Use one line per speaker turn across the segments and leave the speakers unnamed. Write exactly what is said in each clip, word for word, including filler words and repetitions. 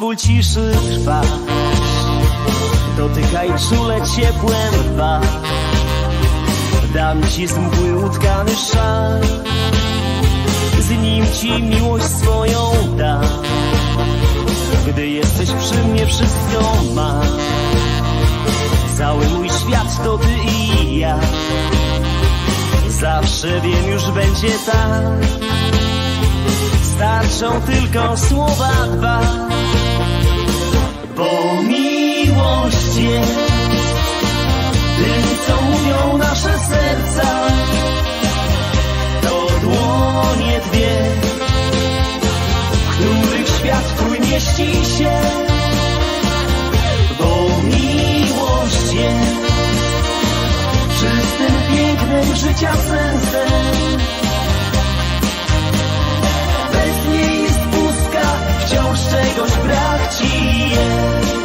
pozwól ciszy trwać. Dotykaj czule ciepłem dwa. Dam ci smukły utkany szal, z nim ci miłość swoją dam. Gdy jesteś przy mnie, wszystko mam. Cały mój świat to ty i ja. Zawsze wiem, już będzie tak. Starczą tylko słowa dwa. Bo miłość jest tym, co mówią nasze serca. To dłonie dwie, w których świat twój mieści się. Bo miłość jest czystym pięknem życia sensem. Bez niej jest pustka, wciąż czegoś brak ci jest.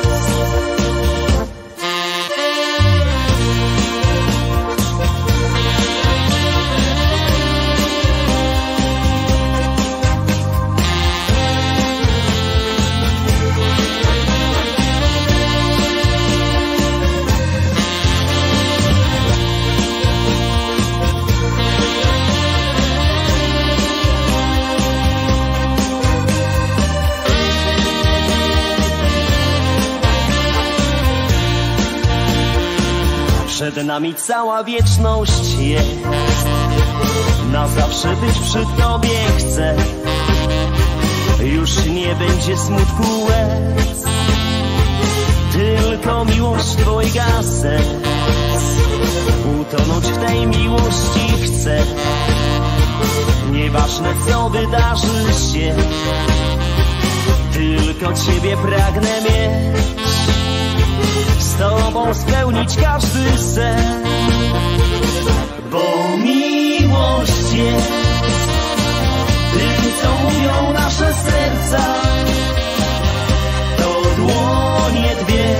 Przed nami cała wieczność jest. Na zawsze być przy tobie chcę. Już nie będzie smutku łez, tylko miłość dwojga serc. Utonąć w tej miłości chcę. Nieważne co wydarzy się, tylko ciebie pragnę mieć. Z tobą spełnić każdy sen. Bo miłość jest tym, co mówią nasze serca. To dłonie dwie,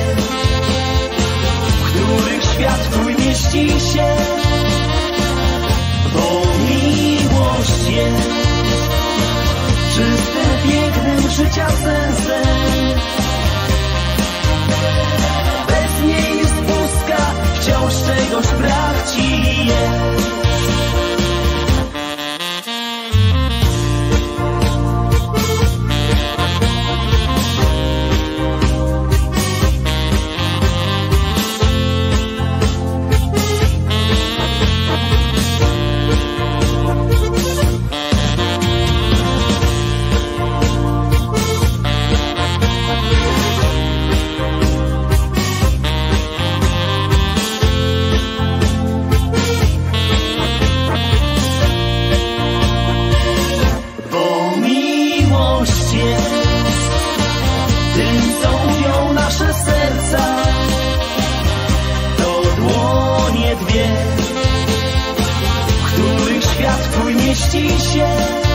w których świat twój mieści się. Bo miłość jest czystym pięknem życia sensem. Bez niej jest pustka, wciąż czegoś brak ci jest. To dłonie dwie, w których świat twój mieści się.